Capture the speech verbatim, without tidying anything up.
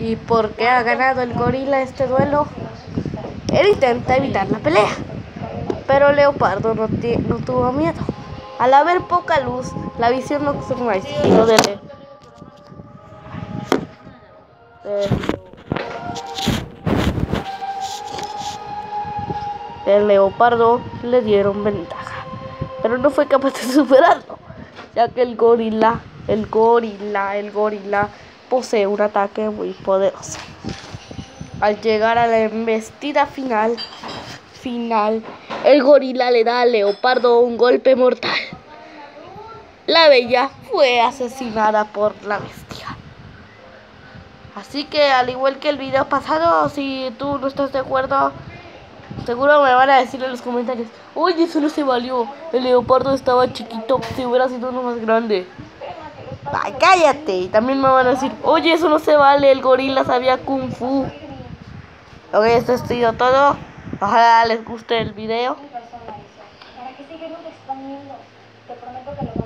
¿Y por qué ha ganado el gorila este duelo? Él intenta evitar la pelea, pero Leopardo no, no tuvo miedo. Al haber poca luz, la visión nocturna y sigilo de Le el leopardo le dieron ventaja, pero no fue capaz de superarlo, ya que el gorila, el gorila, el gorila posee un ataque muy poderoso. Al llegar a la embestida final, final, el gorila le da al leopardo un golpe mortal. La bella fue asesinada por la bestia. Así que, al igual que el video pasado, si tú no estás de acuerdo, seguro me van a decir en los comentarios: oye, eso no se valió, el leopardo estaba chiquito, si hubiera sido uno más grande. Ay, cállate. Y también me van a decir: oye, eso no se vale, el gorila sabía kung fu. Ok, esto ha sido todo. Ojalá les guste el video. ¿Para qué seguirnos exponiendo? Te prometo que lo